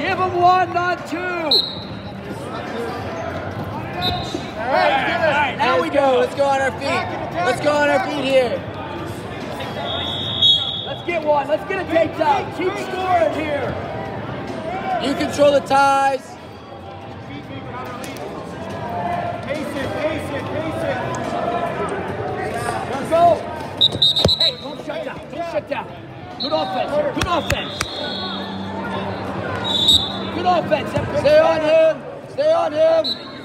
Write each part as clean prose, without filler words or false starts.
Give them one, not two. All right, now we go. Let's go on our feet. Let's go on our feet here. Let's get one. Let's get a takedown. Keep scoring here. You control the ties. Pace it. Let's go. Hey, don't shut down. Don't shut down. Good offense here. Good offense. Good offense. Stay on him. Stay on him.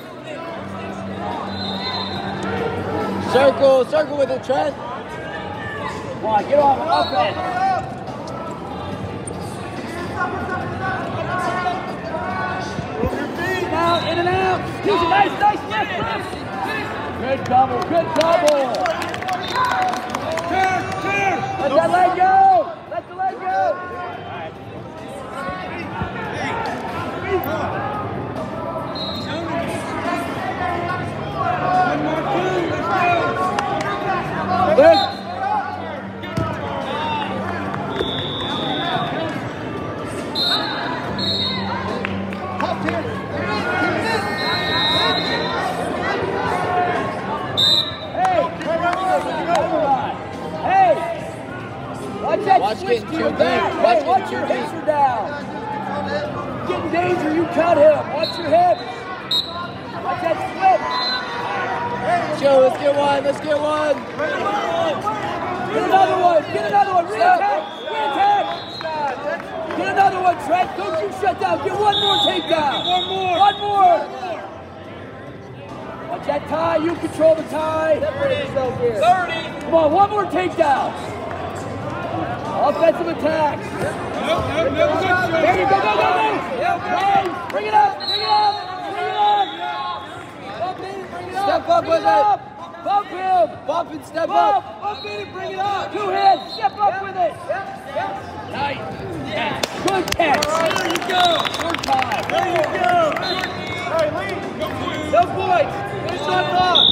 Circle with the Trent. Come on, get on offense. Out, in and out. Use a nice left. Good double. Turn. Let that leg go. Let the leg go. Let's go. Watch getting too deep. Watch your hips are down. Get in danger, you cut him. Watch your hips. Watch that slip. Joe, let's get one. Get another one. Re-attack. Get another one, Trent. Don't you shut down. Get one more takedown. One more. Watch that tie. You control the tie. 30. Come on, one more takedown. Offensive attacks. There you go. Bring it up. Step up with it. Bump him. Bump and step up. Bump it and bring it up. 2 hands. Step up with it. Nice. Good catch. There you go. Good time. There you go. All right, lead. No points. Finish on top.